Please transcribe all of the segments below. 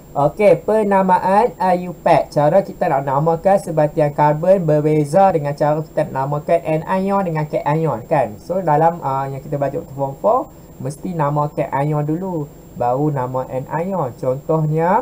Okey, penamaan IUPAC. Cara kita nak namakan sebatian karbon berbeza dengan cara kita nak namakan anion dengan cation kan. So dalam yang kita baca untuk form 4 mesti namakan anion dulu baru nama anion. Contohnya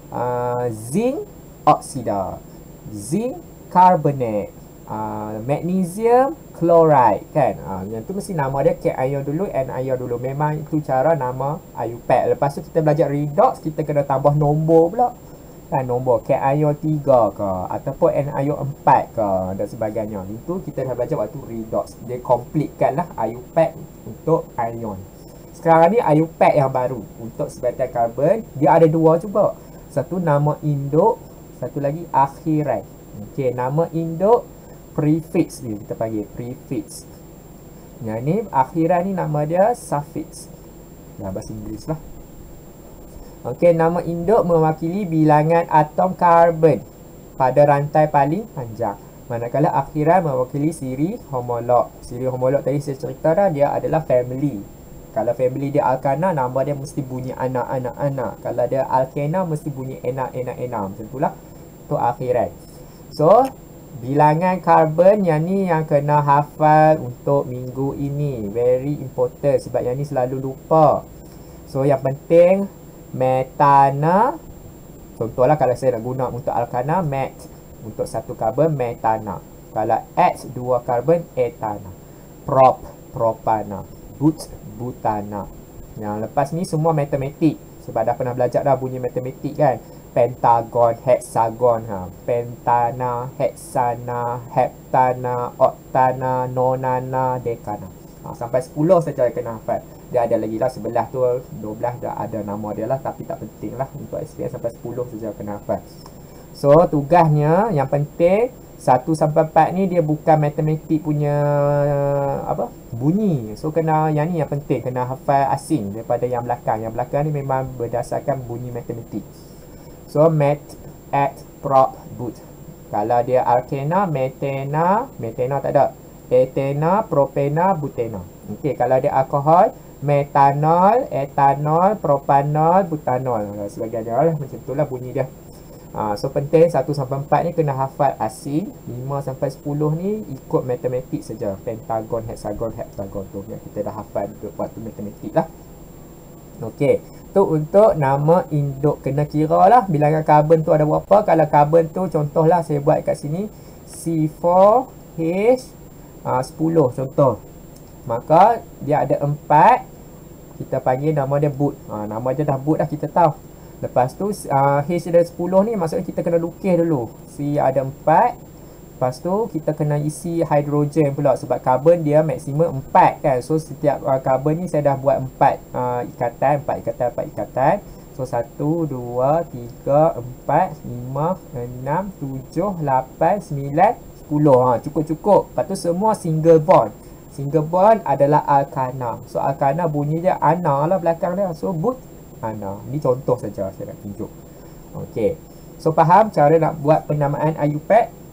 zinc oksida, zinc carbonate, magnesium chloride kan. Yang tu mesti nama dia cation dulu, anion dulu. Memang itu cara nama IUPAC. Lepas tu kita belajar redox, kita kena tambah nombor pula. Kan nombor cation 3 ke ataupun anion 4 ke dan sebagainya. Itu kita dah belajar waktu redox. Dia completekan lah IUPAC untuk anion. Sekarang ni IUPAC yang baru untuk sebatian karbon. Dia ada dua cuba. Satu nama induk, satu lagi akhiran. Okey, nama induk prefix ni kita panggil prefix. Yang ni akhiran ni nama dia suffix. Dah bahasa Inggeris lah. Okey, nama induk mewakili bilangan atom karbon pada rantai paling panjang. Manakala akhiran mewakili siri homolog. Siri homolog tadi saya cerita dah, dia adalah family. Kalau family dia alkana, nama dia mesti bunyi anak. Kalau dia alkena, mesti bunyi enak. Macam itulah. Itu akhiran. So, bilangan karbon yang ni yang kena hafal untuk minggu ini. Very important sebab yang ni selalu lupa. So, yang penting metana. Contohlah kalau saya nak guna untuk alkana, met. Untuk satu karbon, metana. Kalau H, dua karbon, etana. Prop, propana. Butana. Yang lepas ni semua matematik. Sebab dah pernah belajar dah bunyi matematik kan. Pentagon, hexagon, pentana, hexana, heptana, oktana, nonana, dekana. Sampai 10 saja kena hafal. Dia ada lagi lah sebelah tu 12 dah ada nama dia lah, tapi tak penting lah untuk SPM. Sampai 10 saja kena hafal. So tugasnya yang penting 1 sampai 4 ni dia bukan matematik punya bunyi. So kena yang ni yang penting, kena hafal asing daripada yang belakang. Yang belakang ni memang berdasarkan bunyi matematik. So, met, at, prop, but. Kalau dia alkena, metena tak ada. Etena, propena, butena. Okey, kalau dia alkohol, metanol, etanol, propanol, butanol. Sebagainya lah, macam itulah bunyi dia. So, penting 1 sampai 4 ni kena hafal asing. 5 sampai 10 ni ikut matematik saja. Pentagon, hexagon, heptagon tu yang kita dah hafal waktu matematik lah. Okey. Tu untuk nama induk. Kena kira lah bilangan karbon tu ada berapa. Kalau karbon tu contohlah saya buat kat sini C4H10 contoh. Maka dia ada 4. Kita panggil nama dia boot. Nama dia dah boot dah, kita tahu. Lepas tu H ada 10 ni maksudnya kita kena lukis dulu. C ada 4. Lepas tu kita kena isi hidrogen pula sebab karbon dia maksimum 4 kan. So setiap karbon ni saya dah buat 4 ikatan. So 1, 2, 3, 4, 5, 6, 7, 8, 9, 10. Cukup. Lepas tu semua single bond. Single bond adalah alkana. So alkana bunyi dia ana lah belakang dia. So but ana. Ni contoh saja saya nak tunjuk. Okey. So faham cara nak buat penamaan IUPAC?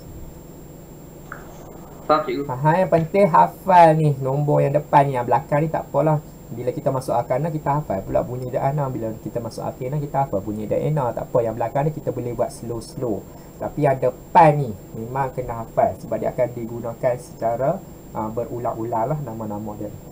Faham cikgu. Yang penting hafal ni nombor yang depan ni. Yang belakang ni tak apalah. Bila kita masuk akana kita hafal pula bunyi dia ana. Bila kita masuk akana kita hafal bunyi dia ena. Tak apa, yang belakang ni kita boleh buat slow. Tapi yang depan ni memang kena hafal sebab dia akan digunakan secara berulang-ulang lah nama-nama dia.